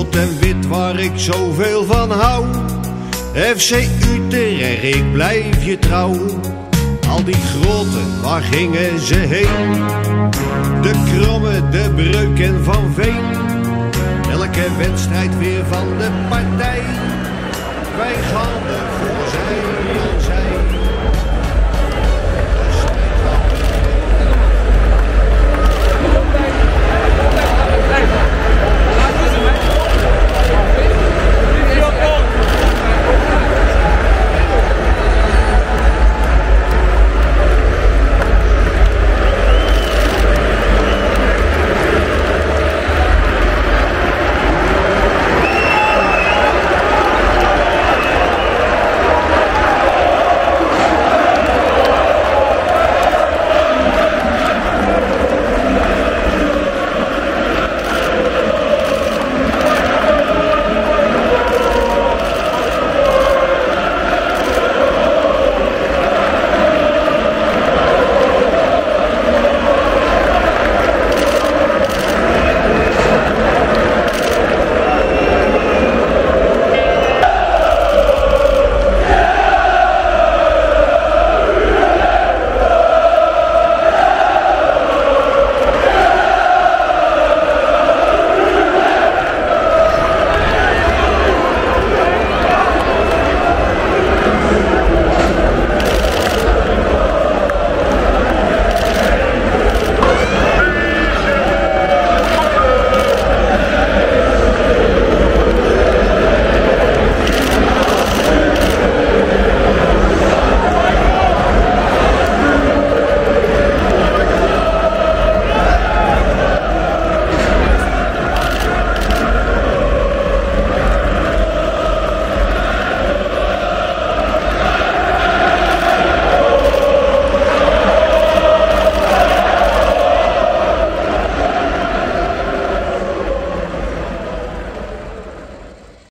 rood en wit waar ik zoveel van hou. FC Utrecht, ik blijf je trouw. Al die groten, waar gingen ze heen? De Kromme, de Breuk en Van Veen. Elke wedstrijd weer van de partij. Wij gaan ervoor.